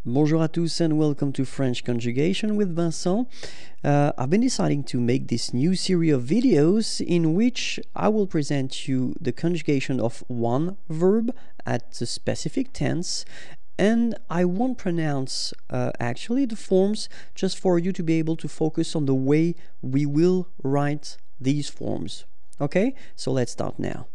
Bonjour à tous and welcome to French Conjugation with Vincent. I've been deciding to make this new series of videos in which I will present you the conjugation of one verb at the specific tense, and I won't pronounce actually the forms, just for you to be able to focus on the way we will write these forms. Okay, so let's start now.